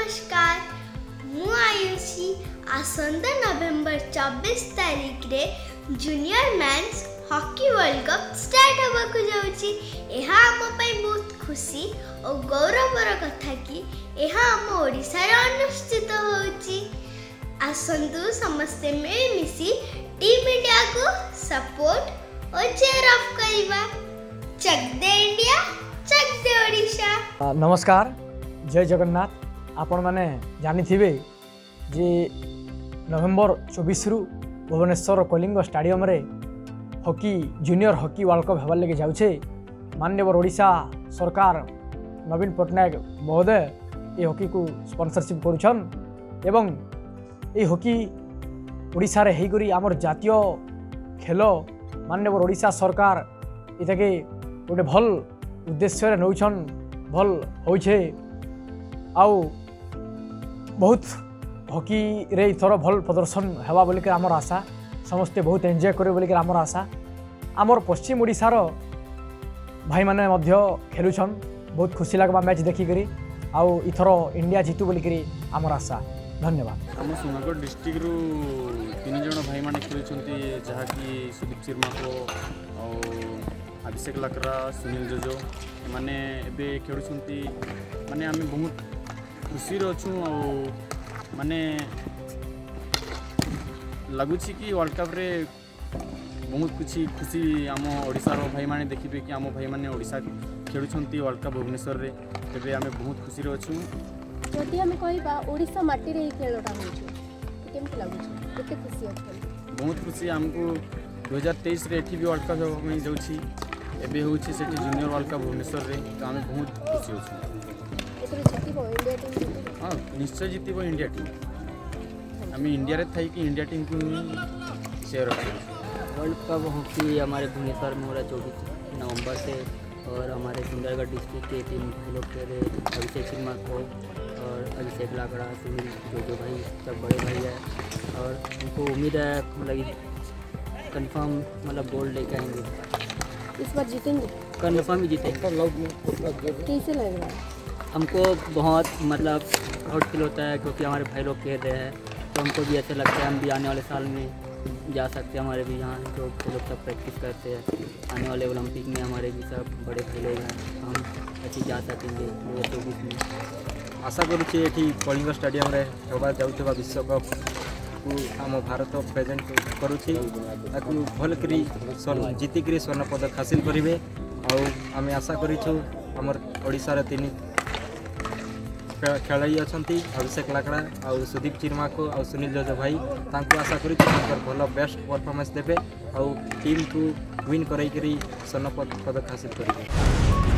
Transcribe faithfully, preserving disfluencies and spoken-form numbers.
नमस्कार मु आयुषी आसंता नवेम्बर चौबीस तारीख रे junior men's hockey world cup start होबाकु जाउची। एहा आम पई बहुत खुशी और गौरवर कथा कि एहा आम ओडिसा रे अनुष्ठित होउची। आसंतु समस्ते मिलमिशी टीम इंडिया को सपोर्ट और चेयर अप करिबा। चक दे इंडिया चक दे ओडिशा। नमस्कार जय जगन्नाथ। आपण माने जानी थिबे जे नवेम्बर चौबीस रु भुवनेश्वर कलिंग स्टेडियम रे hockey junior hockey world cup हेबार लगे जाउछे। माननीय ओडिशा सरकार नवीन पट्टनायक महोदय ये हॉकी को स्पॉन्सरशिप करुछन एवं ये हॉकी ओडिशा रे हेगरी आमर जातीय खेल माननीय ओडिशा सरकार इताके गोटे भल उद्देश्य नौछन भल होइछे। आउ बहुत हॉकी रे इथर भल प्रदर्शन हेबा बोलिक आमर आशा। समस्ते बहुत एंजॉय करे बोलिक आमर आशा। आमर पश्चिम ओडिशार भाई माने मध्य खेलुछन। बहुत खुशी लागबा मैच देखि करी। आउ इथर इंडिया जीतु बोलिक आमर आशा। धन्यवाद। आम सुनागढ़ डिस्ट्रिक्ट रु तीन जन भाई माने खेलुछंती जहाँकि सुदीप चिर्मा को अभिषेक लाकरा सुनील जोजो माने एबे खेलुछंती। माने आम बहुत खुशी अच्छू माने लगुच कि वर्ल्ड कप रे बहुत कुछ खुशी आम ओडिशार भाई माने देखिबे कि आम भाई माने ओडिशा खेलुछंती वर्ल्ड कप भुवनेश्वर रे। तेबे आम बहुत खुशी अच्छू। जदि आम कहबा ओडिशा माटी रे खेलटा होउछ केमति लागुछ केते खुशी अछि। बहुत खुशी आमको दो हज़ार तेईस रे एठी भी वर्ल्ड कप होमे जाउछि। एबे होउछि सेठी जूनियर वर्ल्ड कप भुवनेश्वर रे। तो आम बहुत खुशी अछि। एतरे जितिबो इंडिया टीम। हाँ निश्चय जीतबो इंडिया टीम। आम इंडिया रे थाई कि इंडिया टीम को शेयर रखें। वर्ल्ड कप हॉकी हमारे भुवनेश्वर में हो रहा है चौबीस नवंबर से। और हमारे सुंदरगढ़ डिस्ट्रिक्ट के तीन भाई लोग के अभिषेक चिर्मा को और अभिषेक लाकड़ा सुनील जोजो भाई सब बड़े भाई है। और उनको उम्मीद है मतलब कंफर्म मतलब गोल्ड लेके आएंगे। इस बार जीतेंगे कंफर्म ही जीतेंगे। कैसे लग रहा है हमको? बहुत मतलब प्राउड फील होता है क्योंकि हमारे भाई लोग खेल रहे हैं तो हमको भी ऐसा लगता है हम भी आने वाले साल में जा सकते हैं। हमारे भी यहाँ जो लोग सब प्रैक्टिस करते हैं आने वाले ओलंपिक में हमारे भी सब बड़े भाई लोग हैं। हम अच्छी जा सकेंगे दो हज़ार चौबीस में। आशा करुँच ये कलिंग स्टेडियम रे होगा जाउथबा विश्वकप को आम भारत प्रेजेंट करुँची भल करी जीतिक स्वर्ण पदक हासिल करेंगे। और आम आशा करूँ आमर ओडिशार तीन खेलाई अच्छा अभिषेक लाकड़ा और सुदीप चिर्मा को और सुनील जोजो भाई तांको आशा करूँ भल बेस्ट परफॉर्मेंस देवे और टीम को विन कराई स्वर्ण पदक हासिल करेंगे।